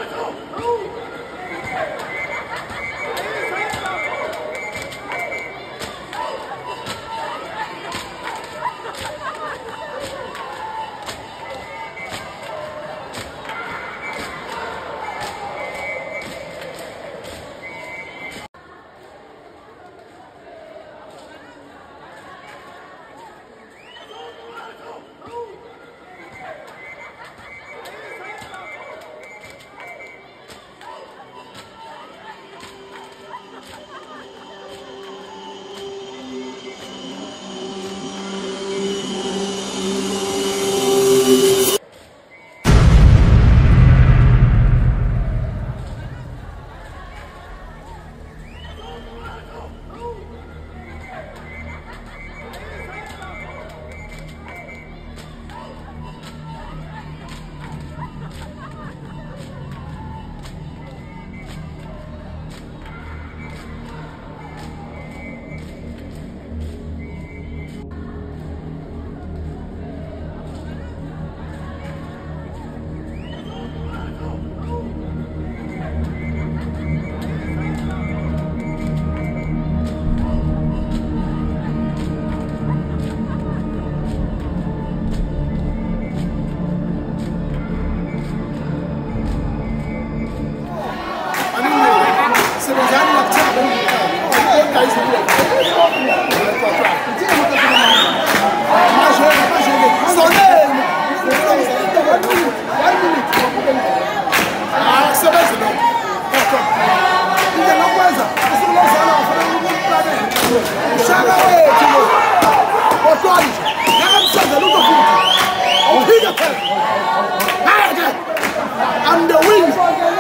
I'm the winner.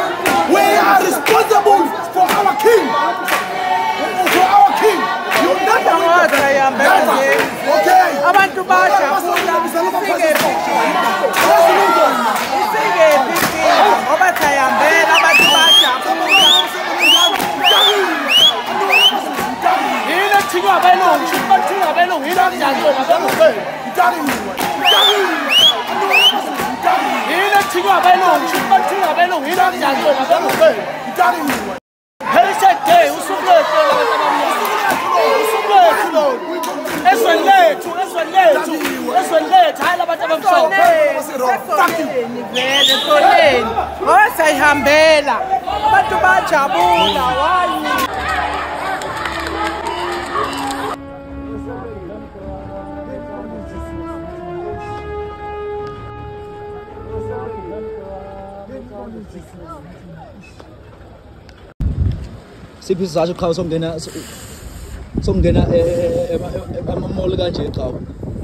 We are responsible for our king. For our king. You never win. Okay. Abantu basha isike obathayambela abantu basha yini thikwa belungu bathika belungu yini njalo nabelungu yini thikwa belungu bathika belungu yini njalo nabelungu Heritage Day usukulethe abantu abamnyama esweletu hayi labantu abamhlophe vele soneni ngoba sayihambela abantu bajabula wani siphi sizathu qhawe sokungena amamall kanje qhawe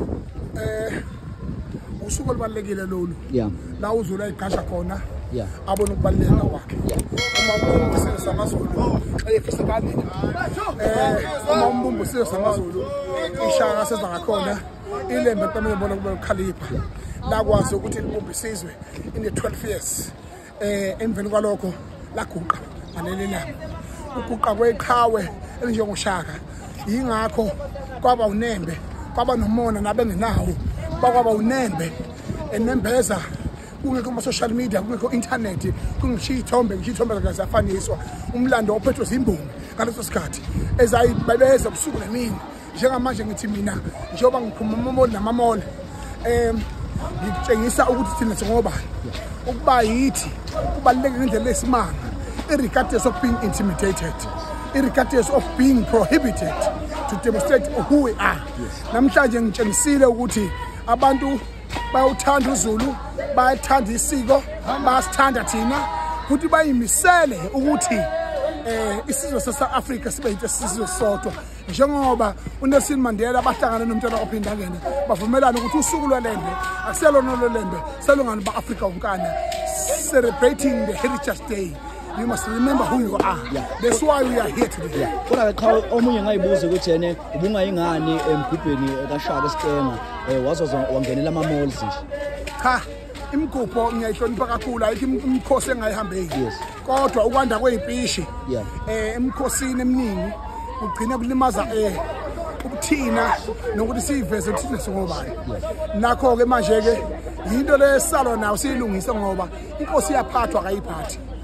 usuku olubalekile lolu la uzula igasha khona yeah abona ukubaleka kwakhe uma umbumbusiwe samazulu efisa kanini uma umbumbusiwe samazulu ishaka seza ngakhona ilembe kwamele bona kube ukhalipha la kwazi ukuthi libumbisizwe in the 12 years emveni kwalokho laguqa ngaleli langa ukuqa kweqhawe elinjengoshaka yingakho kwaba unembe kwaba nomona nabengenawo kwaba unembe enembeza kungekho ama social media kungekho internet kungishithombe zafaniswa umlando ophethwe zimbongi ngaleso sikhathi ezayibebeza ubusuku nemini njengamanje ngithi mina njengoba ngiphuma amamoli namamoli ngitshengisa ukuthi thina singobani ukuba yithi kubaluleke ngendlela esimanga irregardless of being intimidated irregardless of being prohibited to demonstrate who we are namhlanje ngitshengisile ukuthi abantu bayawuthanda uZulu bayathanda isiko bayasithanda thina futhi bayimisele ukuthi isizwe sase-Afrika sibe yisizwe sodwa njengoba uNelson Mandela bahlangana nomntwana ophindangene bavumelana ukuthi usuku lwelembe akuselona lwelembe selungani ba-Afrika wonkana celebrating the Heritage Day. You must remember who you are. That's why we are here today. Kodwa qha omunye ngayibuza ukuthi yena ubungayingani emgubheni kaShaka Stemma wazoza wangenela ama malls nje. Cha, imigubho ngiyayihlonipha kakhulu ayikho imikhosi engayihambeki. Kodwa ukwanda kwezipishi emkhosini eminingi ugcina kulimaza ukuthina nokuthi siveze ukuthi singobani. Nakho ke manje ke into lesalo nawo siyilungise ngoba inkosi iyaphathwa akayiphathi.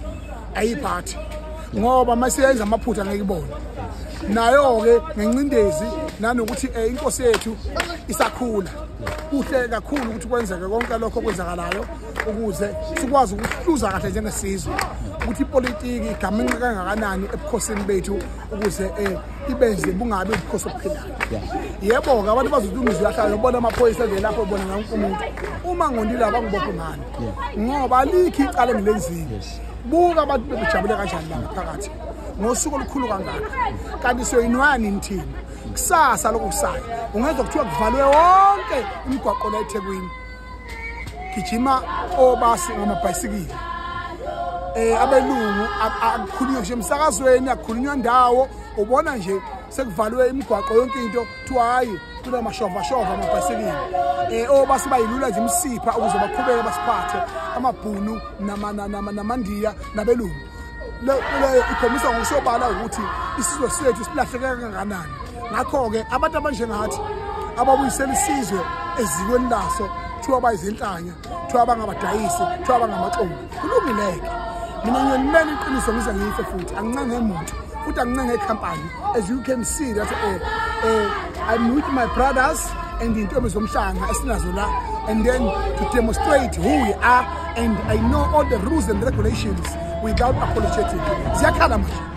ayiphathi ngoba masiyenza amaphutha ngeke ibone nayo ke ngencindezi nanokuthi inkosi yethu isakhula kuhle kakhulu ukuthi kwenzeke konke lokho kwenzakalayo ukuze sikwazi ukuhluza kahle njengesizwe ukuthi ipolitiki igamenxe kangakanani ebukhosini bethu ukuze ibenze bungabe ubukhosi ophilayo yebo ke abantu bazodumizwa yahlala ubona amaphoyisa nje lapho ubona wonke umuntu uma ngondile abangibophe ngani ngoba alikho icala engilenzile buka abantu bebejabule kanjani la phakathi ngosuku olukhulu kangaka kanti soyinwani nithini kusasa lokusayo ungeza kuthiwa kuvalwe wonke imigwaqo la eThekwini gijima obasi ngamabhayisikili abelungu akukhulunywa nje emsakazweni akukhulunywa ndawo ubona nje sekuvalwe imigwaqo yonke into kuthiwa hayi kunamashova amabhayisikili obasi bayilula nje imsipha ukuze baqhubeke basiphathe amabhunu namandiya nabelungu le ikhomisa ngokusobala ukuthi isizwe sethu silahleke kangakanani ngakho ke abantu abanjengathi ababuyisela isizwe ezikweni laso kuthiwa bayizinhlanya kuthiwa abangabadayisi kuthiwa abangamaxomo kulungileke mina ngiyelimela iqiniso ngize ngife futhi angincenge umuntu futhi angincenge ikhampani as you can see that I'm with my brothers and intombi zomhlanga esinazo la and then to demonstrate who we are and I know all the rules and regulations without apologetic. Ziyakhala manje.